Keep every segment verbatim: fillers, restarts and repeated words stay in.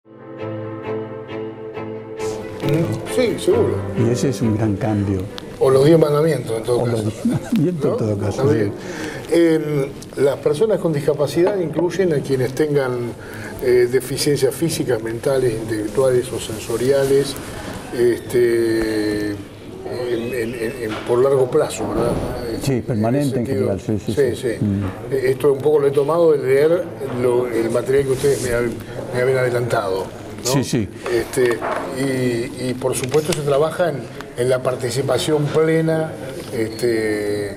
Sí, seguro. Y ese es un gran cambio. O los diez mandamientos, en todo o caso. Los diez mandamientos, ¿no? En todo caso. Sí. Eh, las personas con discapacidad incluyen a quienes tengan eh, deficiencias físicas, mentales, intelectuales o sensoriales, este, en, en, en, por largo plazo, ¿verdad? Sí, permanente en, en general. Sí, sí, sí. sí, sí. Mm. Esto un poco lo he tomado de leer lo, el material que ustedes me, me habían adelantado, ¿no? Sí, sí. Este, y, y por supuesto se trabaja en, en la participación plena, este,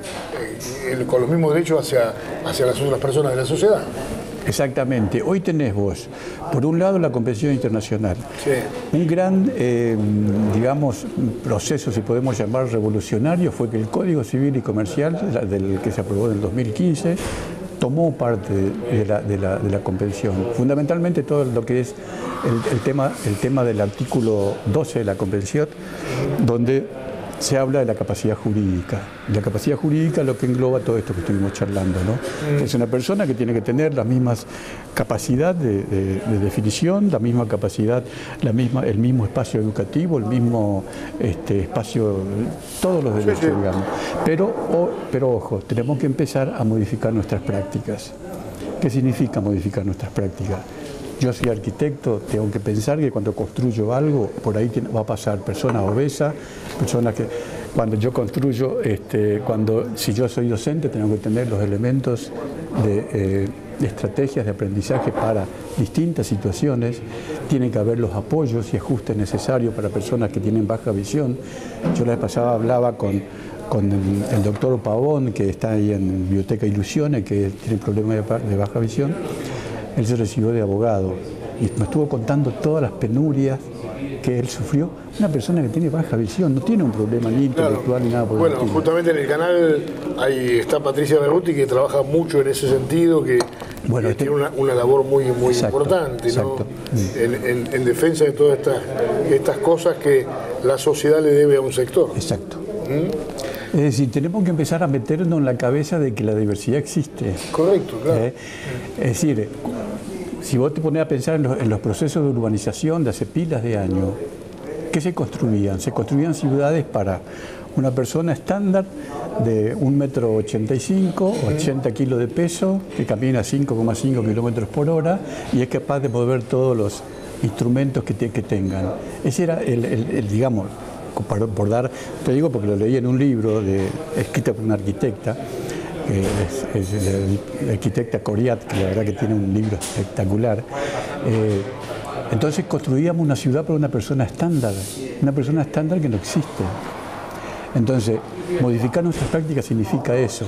en, con los mismos derechos hacia, hacia las otras personas de la sociedad. Exactamente. Hoy tenés vos, por un lado, la Convención Internacional. Sí. Un gran, eh, digamos, proceso, si podemos llamar revolucionario, fue que el Código Civil y Comercial, del que se aprobó en el dos mil quince, tomó parte de la, de la, de la Convención. Fundamentalmente todo lo que es el, el, tema, el tema del artículo doce de la Convención, donde se habla de la capacidad jurídica. La capacidad jurídica es lo que engloba todo esto que estuvimos charlando, ¿no? Mm. Es una persona que tiene que tener la misma capacidad de, de, de definición, la misma capacidad, la misma, el mismo espacio educativo, el mismo este, espacio, todos los derechos, sí, sí. digamos. Pero, o, pero ojo, tenemos que empezar a modificar nuestras prácticas. ¿Qué significa modificar nuestras prácticas? Yo soy arquitecto, tengo que pensar que cuando construyo algo, por ahí va a pasar personas obesas, personas que cuando yo construyo, este, cuando si yo soy docente, tengo que tener los elementos de, eh, de estrategias de aprendizaje para distintas situaciones, tiene que haber los apoyos y ajustes necesarios para personas que tienen baja visión. Yo la vez pasada hablaba con, con el, el doctor Pavón, que está ahí en Biblioteca Ilusiones, que tiene problemas de, de baja visión. Él se recibió de abogado y me estuvo contando todas las penurias que él sufrió. Una persona que tiene baja visión, no tiene un problema ni intelectual, claro, ni nada por el Bueno, estilo. Justamente en el canal ahí está Patricia Berruti, que trabaja mucho en ese sentido, que, bueno, que este... tiene una, una labor muy, muy exacto, importante, exacto. ¿no? en, en, en defensa de todas estas, estas cosas que la sociedad le debe a un sector. Exacto. ¿Mm? Es decir, tenemos que empezar a meternos en la cabeza de que la diversidad existe. Correcto, claro. ¿Eh? Es decir, si vos te pones a pensar en los, en los procesos de urbanización de hace pilas de años, ¿qué se construían? Se construían ciudades para una persona estándar de un metro ochenta y cinco, ochenta kilos de peso, que camina cinco coma cinco kilómetros por hora y es capaz de mover todos los instrumentos que, te, que tengan. Ese era el, el, el digamos, por, por dar, te digo porque lo leí en un libro de, escrito por una arquitecta, que es, es la arquitecta Coriat, que la verdad que tiene un libro espectacular. Eh, entonces construíamos una ciudad para una persona estándar, una persona estándar que no existe. Entonces, modificar nuestras prácticas significa eso.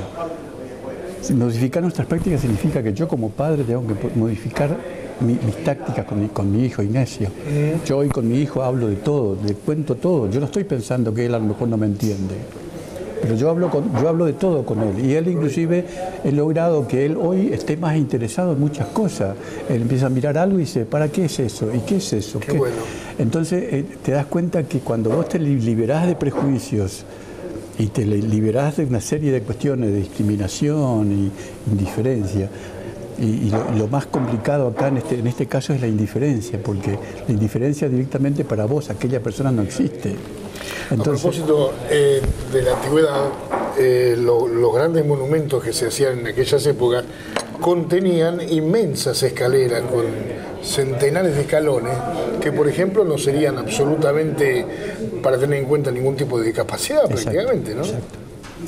Modificar nuestras prácticas significa que yo como padre tengo que modificar mi, mis tácticas con mi, con mi hijo Ignacio. Yo hoy con mi hijo hablo de todo, le cuento todo. Yo no estoy pensando que él a lo mejor no me entiende. Pero yo hablo, con, yo hablo de todo con él y él inclusive he logrado que él hoy esté más interesado en muchas cosas. Él empieza a mirar algo y dice, ¿para qué es eso? ¿Y qué es eso? Qué ¿Qué? Bueno. Entonces eh, te das cuenta que cuando vos te liberás de prejuicios y te liberás de una serie de cuestiones de discriminación y indiferencia, y, y lo, lo más complicado acá en este, en este caso es la indiferencia, porque la indiferencia directamente para vos, aquella persona no existe. Entonces, a propósito eh, de la antigüedad, eh, lo, los grandes monumentos que se hacían en aquellas épocas contenían inmensas escaleras con centenares de escalones que, por ejemplo, no serían absolutamente para tener en cuenta ningún tipo de discapacidad, exacto, prácticamente, ¿no? Exacto.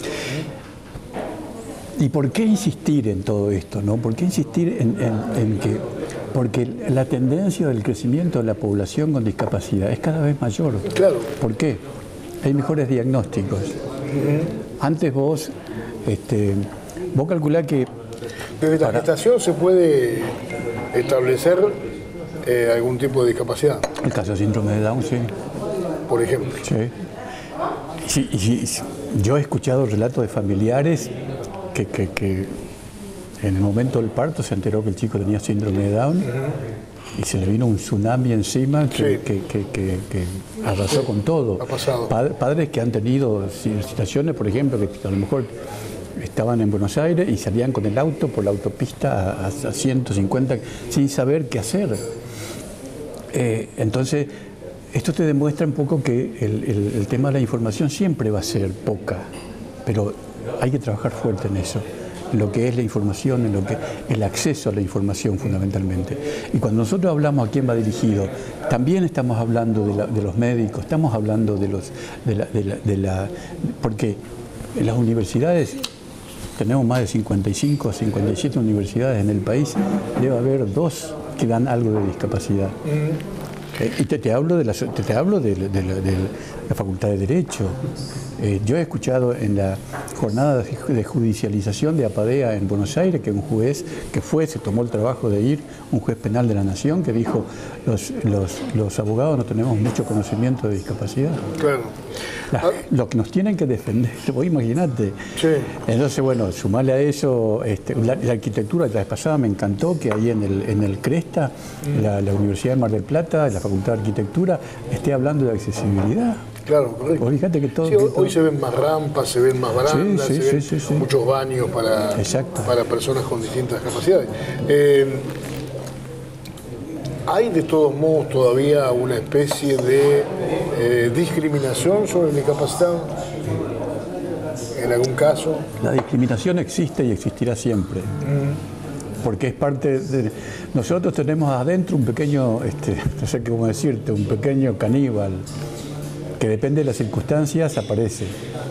¿Y por qué insistir en todo esto, no? ¿Por qué insistir en, en, en que...? Porque la tendencia del crecimiento de la población con discapacidad es cada vez mayor. Claro. ¿Por qué? Hay mejores diagnósticos. Uh-huh. Antes vos, este, vos calculás que... Desde la para... gestación se puede establecer eh, algún tipo de discapacidad. El caso de síndrome de Down, sí. Por ejemplo. Sí. Sí, sí, sí. Yo he escuchado relatos de familiares que... que, que en el momento del parto se enteró que el chico tenía síndrome de Down uh-huh. y se le vino un tsunami encima que, sí. que, que, que, que arrasó sí. con todo. Ha pasado. Pad- padres que han tenido situaciones, por ejemplo, que a lo mejor estaban en Buenos Aires y salían con el auto por la autopista a, a ciento cincuenta sin saber qué hacer. Eh, entonces, esto te demuestra un poco que el, el, el tema de la información siempre va a ser poca, pero hay que trabajar fuerte en eso, en lo que es la información, en lo que el acceso a la información fundamentalmente. Y cuando nosotros hablamos a quién va dirigido, también estamos hablando de, la, de los médicos, estamos hablando de los, de la, de la, de la, porque en las universidades tenemos más de cincuenta y cinco o cincuenta y siete universidades en el país, debe haber dos que dan algo de discapacidad. Eh, y te, te hablo de la, te, te hablo de, de, de, de la Facultad de Derecho. Eh, yo he escuchado en la jornada de judicialización de APADEA en Buenos Aires que un juez que fue, se tomó el trabajo de ir, un juez penal de la Nación, que dijo, los, los, los abogados no tenemos mucho conocimiento de discapacidad. Claro. La, lo que nos tienen que defender, vos imaginate. Sí. Entonces, bueno, sumarle a eso, este, la, la arquitectura, la vez pasada me encantó que ahí en el, en el CRESTA, mm. la, la Universidad de Mar del Plata, la Facultad de Arquitectura, esté hablando de accesibilidad. Claro, correcto. Vos fíjate que todo, sí, hoy, que todo... hoy se ven más rampas, se ven más barandas, sí, sí, se ven sí, sí, sí. muchos baños para, para personas con distintas capacidades. Eh, ¿Hay de todos modos todavía una especie de eh, discriminación sobre el discapacitado? ¿En algún caso? La discriminación existe y existirá siempre. Mm. Porque es parte de... Nosotros tenemos adentro un pequeño, este, no sé cómo decirte, un pequeño caníbal que depende de las circunstancias aparece.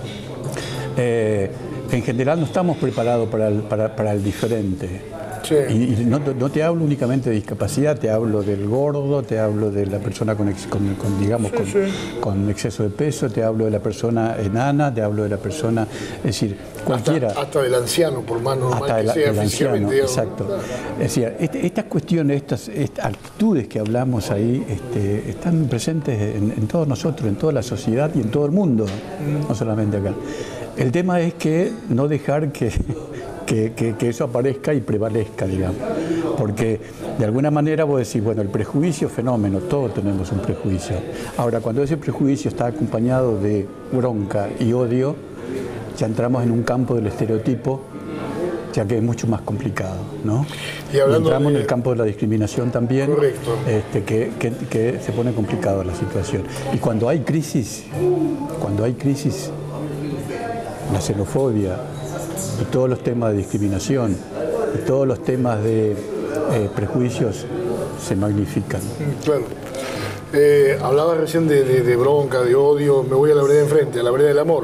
Eh, en general no estamos preparados para el, para, para el diferente. Sí. Y, y no, no te hablo únicamente de discapacidad, te hablo del gordo, te hablo de la persona con, con, con digamos, sí, con, sí. con exceso de peso, te hablo de la persona enana, te hablo de la persona, es decir, cualquiera. Hasta, hasta del anciano, por más normal hasta que el, sea el anciano, digamos. Exacto. Es decir, este, estas cuestiones, estas, estas actitudes que hablamos ahí, este, están presentes en, en todos nosotros, en toda la sociedad y en todo el mundo, mm. no solamente acá. El tema es que no dejar que... Que, que, que eso aparezca y prevalezca, digamos. Porque de alguna manera vos decís, bueno, el prejuicio, fenómeno, todos tenemos un prejuicio. Ahora, cuando ese prejuicio está acompañado de bronca y odio, ya entramos en un campo del estereotipo, ya que es mucho más complicado, ¿no? Y, y entramos de... en el campo de la discriminación también, este, que, que, que se pone complicado la situación. Y cuando hay crisis, cuando hay crisis, la xenofobia, y todos los temas de discriminación, y todos los temas de eh, prejuicios se magnifican. Claro. Eh, hablaba recién de, de, de bronca, de odio, me voy a la vereda de enfrente, a la vereda del amor.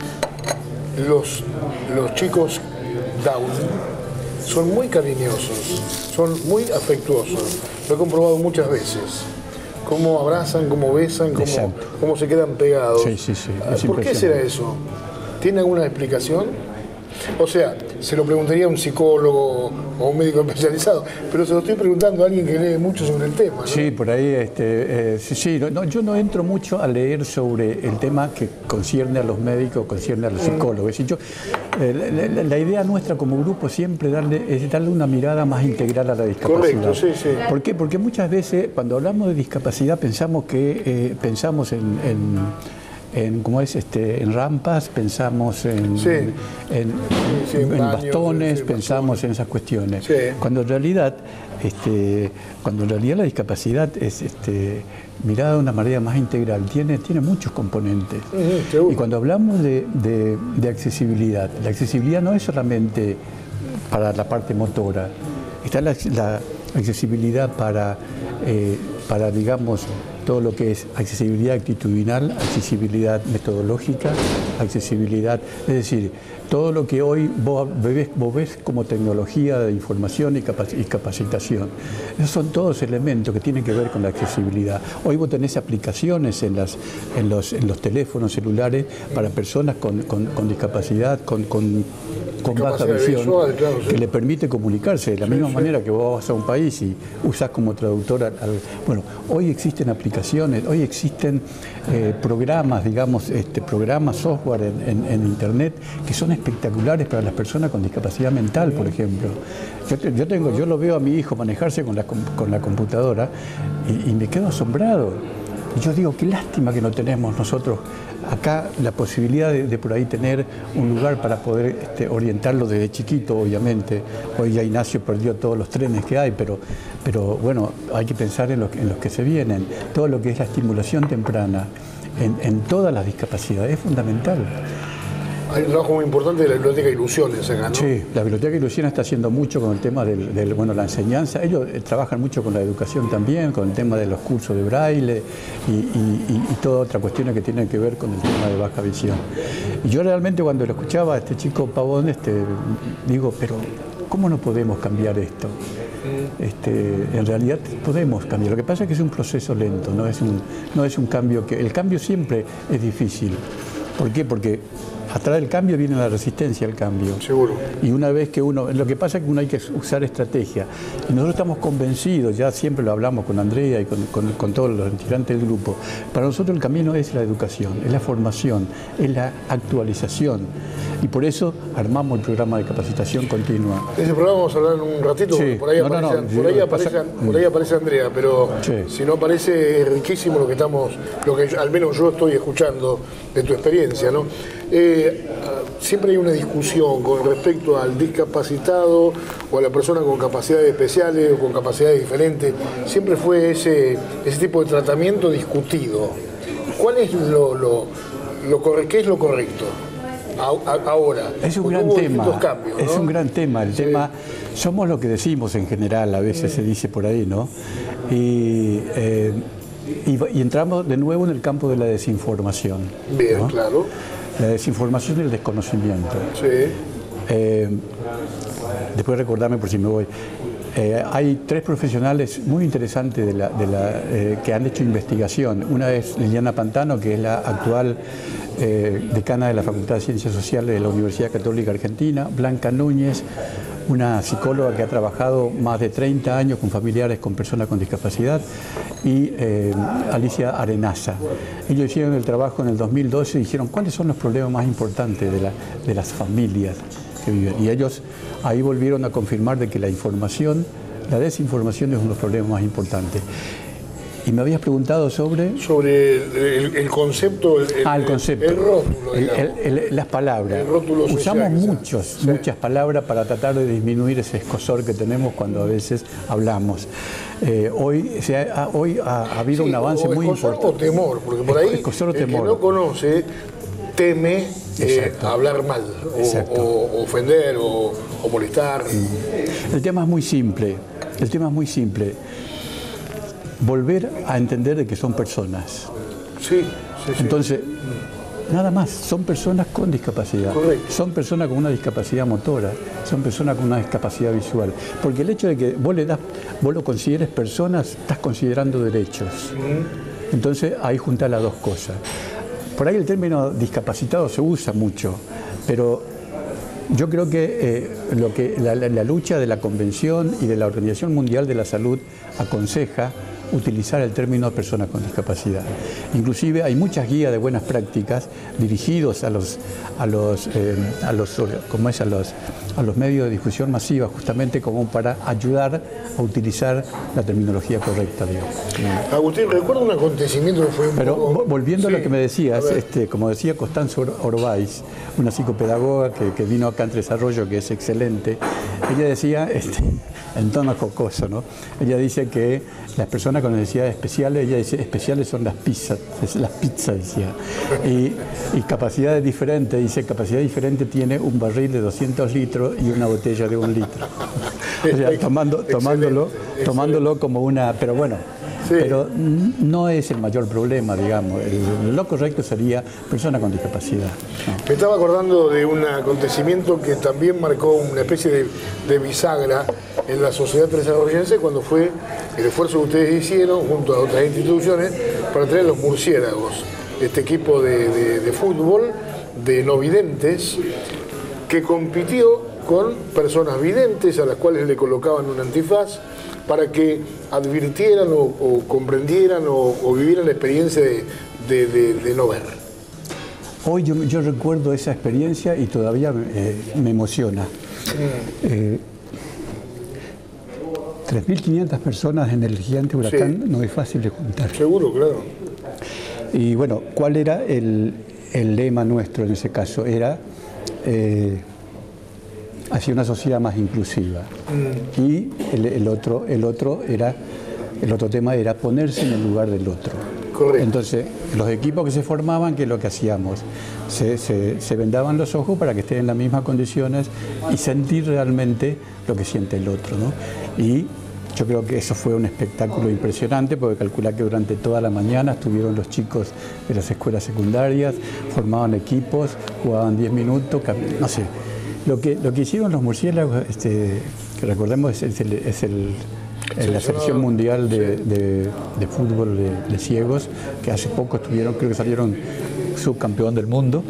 Los, los chicos Down son muy cariñosos, son muy afectuosos, lo he comprobado muchas veces. Cómo abrazan, cómo besan, cómo, cómo se quedan pegados. Sí, sí, sí. ¿Por qué será eso? ¿Tiene alguna explicación? O sea, se lo preguntaría a un psicólogo o a un médico especializado, pero se lo estoy preguntando a alguien que lee mucho sobre el tema, ¿no? Sí, por ahí, este, eh, sí, sí no, yo no entro mucho a leer sobre el tema que concierne a los médicos, concierne a los psicólogos. Es decir, yo, eh, la, la idea nuestra como grupo siempre darle, es darle una mirada más integral a la discapacidad. Correcto, sí, sí. ¿Por qué? Porque muchas veces cuando hablamos de discapacidad pensamos que eh, pensamos en, en En, ¿cómo es? Este, en rampas, pensamos en, sí. en, sí, en, en en baños, bastones, sí, pensamos bastones. en esas cuestiones. Sí. Cuando en realidad, este, cuando en realidad la discapacidad es este, mirada de una manera más integral, tiene, tiene muchos componentes. Uh-huh, y cuando hablamos de, de, de accesibilidad, la accesibilidad no es solamente para la parte motora, está la, la accesibilidad para, eh, para, digamos, todo lo que es accesibilidad actitudinal, accesibilidad metodológica, accesibilidad, es decir, todo lo que hoy vos ves, vos ves como tecnología de información y, capac y capacitación. Esos son todos elementos que tienen que ver con la accesibilidad. Hoy vos tenés aplicaciones en, las, en, los, en los teléfonos celulares para personas con, con, con discapacidad, con, con, con baja visión, visual, claro, sí. que le permite comunicarse de la sí, misma sí. manera que vos vas a un país y usás como traductor al, al... Bueno, hoy existen aplicaciones, hoy existen eh, programas, digamos, este, programas, software en, en, en Internet que son espectaculares para las personas con discapacidad mental, por ejemplo. Yo, yo, tengo, yo lo veo a mi hijo manejarse con la, con la computadora y, y me quedo asombrado. Y yo digo, qué lástima que no tenemos nosotros acá la posibilidad de, de por ahí tener un lugar para poder este, orientarlo desde chiquito, obviamente. Hoy ya Ignacio perdió todos los trenes que hay, pero, pero bueno, hay que pensar en los, en los que se vienen. Todo lo que es la estimulación temprana en, en todas las discapacidades es fundamental. Hay un trabajo muy importante de la Biblioteca Ilusiones acá, ¿no? Sí, la Biblioteca Ilusiones está haciendo mucho con el tema del, del, bueno, la enseñanza. Ellos eh, trabajan mucho con la educación también, con el tema de los cursos de braille y, y, y, y todas otras cuestiones que tienen que ver con el tema de baja visión. Y yo realmente cuando lo escuchaba a este chico Pavón, este, digo, pero ¿cómo no podemos cambiar esto? Este, en realidad podemos cambiar. Lo que pasa es que es un proceso lento, no es un, no es un cambio que... El cambio siempre es difícil. ¿Por qué? Porque atrás del cambio viene la resistencia al cambio. Seguro. Y una vez que uno... Lo que pasa es que uno hay que usar estrategia. Y nosotros estamos convencidos, ya siempre lo hablamos con Andrea y con, con, con todos los integrantes del grupo, para nosotros el camino es la educación, es la formación, es la actualización. Y por eso armamos el programa de capacitación continua. Ese programa vamos a hablar en un ratito, sí. por ahí, no, aparece, no, no, por, ahí yo, aparece, pasa... por ahí aparece Andrea, pero sí. Si no aparece es riquísimo lo que estamos, lo que yo, al menos yo estoy escuchando de tu experiencia, ¿no? Eh, siempre hay una discusión con respecto al discapacitado o a la persona con capacidades especiales o con capacidades diferentes. Siempre fue ese, ese tipo de tratamiento discutido. ¿Cuál es lo, lo, lo corre, qué es lo correcto? Ahora, es un gran tema, cambios, ¿no? Es un gran tema, el sí. tema, somos lo que decimos en general, a veces mm. se dice por ahí, ¿no? Y, eh, y, y entramos de nuevo en el campo de la desinformación. Bien, ¿no? Claro. La desinformación y el desconocimiento. Sí. Eh, después recordarme por si me voy. Eh, hay tres profesionales muy interesantes de la, de la, eh, que han hecho investigación. Una es Liliana Pantano, que es la actual eh, decana de la Facultad de Ciencias Sociales de la Universidad Católica Argentina. Blanca Núñez, una psicóloga que ha trabajado más de treinta años con familiares con personas con discapacidad. Y eh, Alicia Arenaza. Ellos hicieron el trabajo en el dos mil doce y dijeron cuáles son los problemas más importantes de, la, de las familias que viven. Y ellos ahí volvieron a confirmar de que la información, la desinformación es uno de los problemas más importantes. Y me habías preguntado sobre... Sobre el, el concepto... El, ah, el concepto. El rótulo, el, el, el, las palabras. El rótulo social, Usamos muchos, sí. muchas palabras para tratar de disminuir ese escozor que tenemos cuando a veces hablamos. Eh, hoy se ha, hoy ha, ha habido sí, un avance muy importante. O temor, porque por ahí escozor o el temor. que no conoce teme eh, hablar mal, o, o ofender, o, o molestar. El tema es muy simple, el tema es muy simple. Volver a entender de que son personas. Sí, sí, sí. Entonces, nada más, son personas con discapacidad. Correcto. Son personas con una discapacidad motora, son personas con una discapacidad visual. Porque el hecho de que vos le das, vos lo consideres personas, estás considerando derechos. Mm. Entonces, ahí juntar las dos cosas. Por ahí el término discapacitado se usa mucho, pero yo creo que, eh, lo que la, la, la lucha de la Convención y de la Organización Mundial de la Salud aconseja utilizar el término persona con discapacidad. Inclusive hay muchas guías de buenas prácticas dirigidos a los a los eh, a los como es a los a los medios de difusión masiva, justamente como para ayudar a utilizar la terminología correcta, digamos. Agustín, recuerdo un acontecimiento que fue un Pero poco... volviendo sí, a lo que me decías, este, como decía Constanza Orbáiz, una psicopedagoga que, que vino acá en Desarrollo, que es excelente, ella decía, este, en tono jocoso, ¿no? Ella dice que las personas con necesidades especiales, ella dice, especiales son las pizzas, las pizzas, decía. Y, y capacidades diferentes, dice, capacidad diferente tiene un barril de doscientos litros y una botella de un litro. O sea, tomando, tomándolo, tomándolo como una... Pero bueno, sí. Pero no es el mayor problema, digamos. El, lo correcto sería persona con discapacidad. ¿No? Me estaba acordando de un acontecimiento que también marcó una especie de, de bisagra en la sociedad tresarrollense cuando fue el esfuerzo que ustedes hicieron junto a otras instituciones para traer los murciélagos, este equipo de, de, de fútbol de no videntes que compitió con personas videntes a las cuales le colocaban un antifaz para que advirtieran o, o comprendieran o, o vivieran la experiencia de, de, de, de no ver. Hoy yo, yo recuerdo esa experiencia y todavía eh, me emociona. Mm. Eh, tres mil quinientas personas en el gigante huracán, sí. No es fácil de juntar. Seguro, claro. Y bueno, ¿cuál era el, el lema nuestro en ese caso? Era eh, hacia una sociedad más inclusiva. Mm. Y el, el, otro, el, otro era, el otro tema era ponerse en el lugar del otro. Correcto. Entonces, los equipos que se formaban, ¿qué es lo que hacíamos? Se, se, se vendaban los ojos para que estén en las mismas condiciones y sentir realmente lo que siente el otro, ¿no? Y yo creo que eso fue un espectáculo impresionante, porque calculá que durante toda la mañana estuvieron los chicos de las escuelas secundarias, formaban equipos, jugaban diez minutos, no sé. Lo que, lo que hicieron los murciélagos, este, que recordemos, es, es el... Es el en la selección mundial de, de, de fútbol de, de ciegos, que hace poco estuvieron, creo que salieron subcampeón del mundo.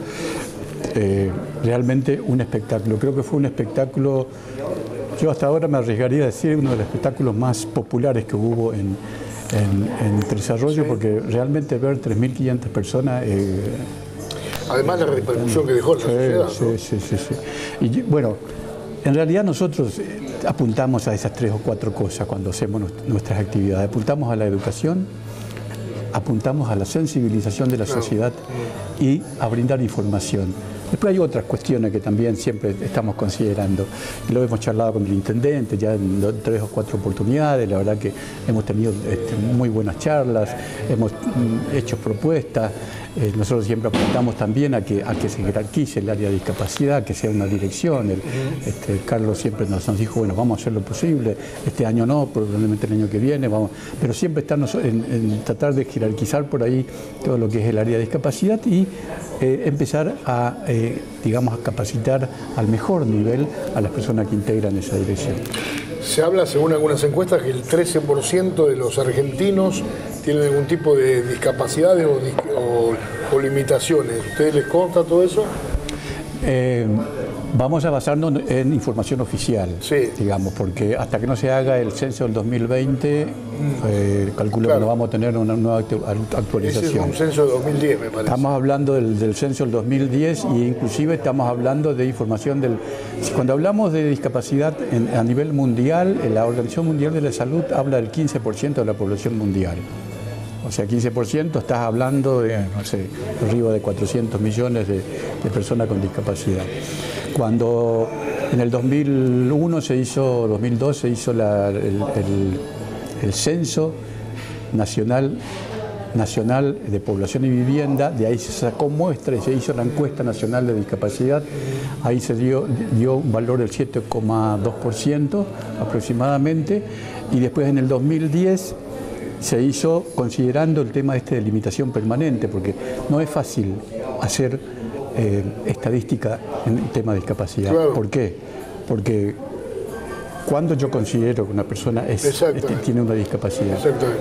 Eh, realmente un espectáculo, creo que fue un espectáculo, yo hasta ahora me arriesgaría a decir, uno de los espectáculos más populares que hubo en, en, en Tres Arroyos, sí. Porque realmente ver tres mil quinientas personas... Eh, Además la repercusión que dejó en la sociedad, sí, ¿no? sí, sí, sí. Y bueno, en realidad nosotros apuntamos a esas tres o cuatro cosas cuando hacemos nuestras actividades. Apuntamos a la educación, apuntamos a la sensibilización de la sociedad y a brindar información. Después hay otras cuestiones que también siempre estamos considerando. Lo hemos charlado con el intendente ya en tres o cuatro oportunidades. La verdad que hemos tenido este, muy buenas charlas, hemos mm, hecho propuestas. Eh, nosotros siempre apuntamos también a que, a que se jerarquice el área de discapacidad, que sea una dirección. El, este, Carlos siempre nos, nos dijo, bueno, vamos a hacer lo posible. Este año no, probablemente el año que viene. Vamos. Pero siempre estamos en, en tratar de jerarquizar por ahí todo lo que es el área de discapacidad y eh, empezar a, eh, digamos, a capacitar al mejor nivel a las personas que integran esa dirección. Se habla, según algunas encuestas, que el trece por ciento de los argentinos tienen algún tipo de discapacidades o, o, o limitaciones. ¿Ustedes les consta todo eso? Eh, vamos a basarnos en información oficial, sí. digamos, porque hasta que no se haga el censo del dos mil veinte, mm. eh, calculo claro. que no vamos a tener una nueva actualización. Ese es un censo de dos mil diez, me parece. Estamos hablando del, del censo del dos mil diez e inclusive estamos hablando de información del... Cuando hablamos de discapacidad en, a nivel mundial, la Organización Mundial de la Salud habla del quince por ciento de la población mundial. O sea, quince por ciento estás hablando de, no sé, arriba de cuatrocientos millones de, de personas con discapacidad. Cuando en el dos mil uno se hizo, dos mil dos se hizo la, el, el, el censo nacional, nacional de población y vivienda, de ahí se sacó muestra y se hizo la encuesta nacional de discapacidad, ahí se dio, dio un valor del siete coma dos por ciento aproximadamente, y después en el dos mil diez se hizo considerando el tema este de limitación permanente, porque no es fácil hacer eh, estadística en el tema de discapacidad. Claro. ¿Por qué? Porque cuando yo considero que una persona es, este, tiene una discapacidad,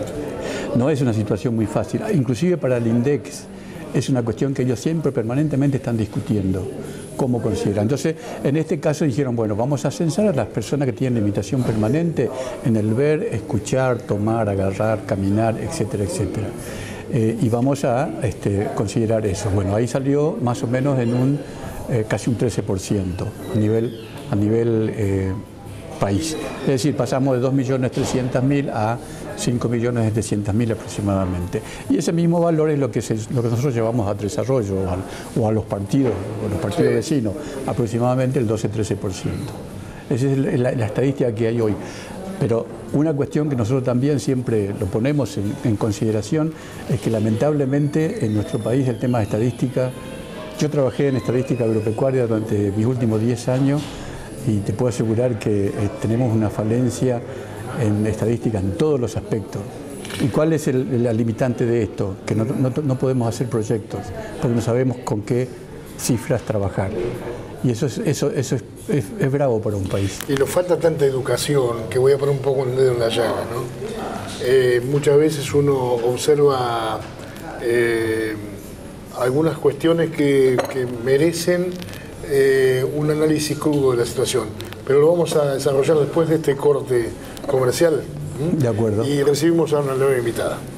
no es una situación muy fácil. Inclusive para el INDEX es una cuestión que ellos siempre permanentemente están discutiendo. ¿Cómo consideran? Entonces, en este caso dijeron, bueno, vamos a censar a las personas que tienen limitación permanente en el ver, escuchar, tomar, agarrar, caminar, etcétera, etcétera. Eh, y vamos a este, considerar eso. Bueno, ahí salió más o menos en un eh, casi un trece por ciento a nivel, a nivel eh, país. Es decir, pasamos de dos millones trescientos mil a cinco millones setecientos mil aproximadamente. Y ese mismo valor es lo que, se, lo que nosotros llevamos a Tres Arroyos o a, o a los partidos, o los partidos sí. vecinos, aproximadamente el doce a trece por ciento. Esa es la, la estadística que hay hoy. Pero una cuestión que nosotros también siempre lo ponemos en, en consideración es que lamentablemente en nuestro país el tema de estadística, yo trabajé en estadística agropecuaria durante mis últimos diez años y te puedo asegurar que eh, tenemos una falencia en estadística en todos los aspectos. ¿Y cuál es el, la limitante de esto? Que no, no, no podemos hacer proyectos porque no sabemos con qué cifras trabajar. Y eso es, eso, eso es, es, es bravo para un país. Y nos falta tanta educación, que voy a poner un poco el dedo en la llaga, ¿no? Eh, muchas veces uno observa eh, algunas cuestiones que, que merecen eh, un análisis crudo de la situación. Pero lo vamos a desarrollar después de este corte comercial. De acuerdo. Y recibimos a una nueva invitada.